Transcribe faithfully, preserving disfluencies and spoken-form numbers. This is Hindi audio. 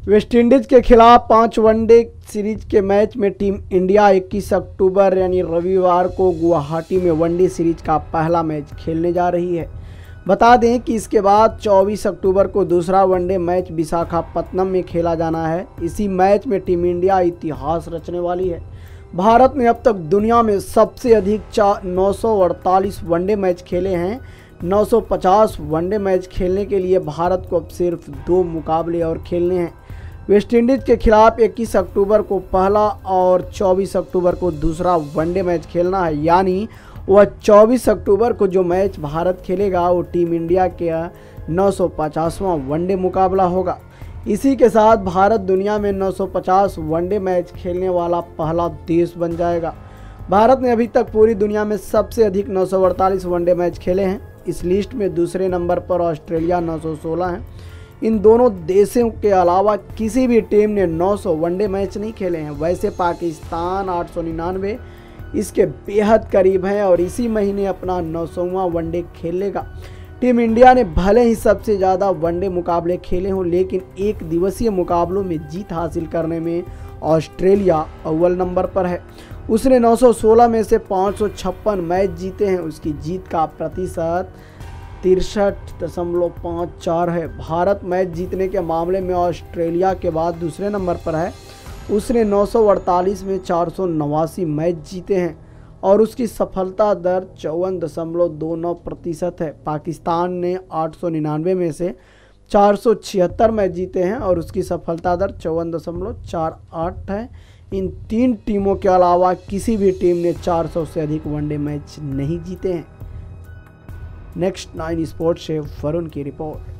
वेस्टइंडीज के खिलाफ पाँच वनडे सीरीज के मैच में टीम इंडिया इक्कीस अक्टूबर यानी रविवार को गुवाहाटी में वनडे सीरीज का पहला मैच खेलने जा रही है। बता दें कि इसके बाद चौबीस अक्टूबर को दूसरा वनडे मैच विशाखापत्तनम में खेला जाना है। इसी मैच में टीम इंडिया इतिहास रचने वाली है। भारत ने अब तक दुनिया में सबसे अधिक चार नौ सौ अड़तालीस वनडे मैच खेले हैं। नौ सौ पचास वनडे मैच खेलने के लिए भारत को अब सिर्फ दो मुकाबले और खेलने हैं। वेस्टइंडीज के खिलाफ इक्कीस अक्टूबर को पहला और चौबीस अक्टूबर को दूसरा वनडे मैच खेलना है, यानी वह चौबीस अक्टूबर को जो मैच भारत खेलेगा वो टीम इंडिया के नौ सौ पचासवां वनडे मुकाबला होगा। इसी के साथ भारत दुनिया में नौ सौ पचास वनडे मैच खेलने वाला पहला देश बन जाएगा। भारत ने अभी तक पूरी दुनिया में सबसे अधिक नौ सौ अड़तालीस वनडे मैच खेले हैं। इस लिस्ट में दूसरे नंबर पर ऑस्ट्रेलिया नौ सौ सोलह है। इन दोनों देशों के अलावा किसी भी टीम ने नौ सौ वनडे मैच नहीं खेले हैं। वैसे पाकिस्तान आठ सौ निन्यानवे इसके बेहद करीब है और इसी महीने अपना नौ सौवां वनडे खेलेगा। टीम इंडिया ने भले ही सबसे ज़्यादा वनडे मुकाबले खेले हों, लेकिन एक दिवसीय मुकाबलों में जीत हासिल करने में ऑस्ट्रेलिया अव्वल नंबर पर है। उसने नौ सौ सोलह में से पाँच सौ छप्पन मैच जीते हैं। उसकी जीत का प्रतिशत तिरसठ दशमलव पाँच चार है। भारत मैच जीतने के मामले में ऑस्ट्रेलिया के बाद दूसरे नंबर पर है। उसने नौ सौ अड़तालीस में चार सौ नवासी मैच जीते हैं और उसकी सफलता दर चौवन दशमलव दो नौ प्रतिशत है। पाकिस्तान ने आठ सौ निन्यानवे में से चार सौ छिहत्तर मैच जीते हैं और उसकी सफलता दर चौवन दशमलव चार आठ है। इन तीन टीमों के अलावा किसी भी टीम ने चार सौ से अधिक वनडे मैच नहीं जीते हैं। नेक्स्ट नाइन स्पोर्ट्स से वरुण की रिपोर्ट।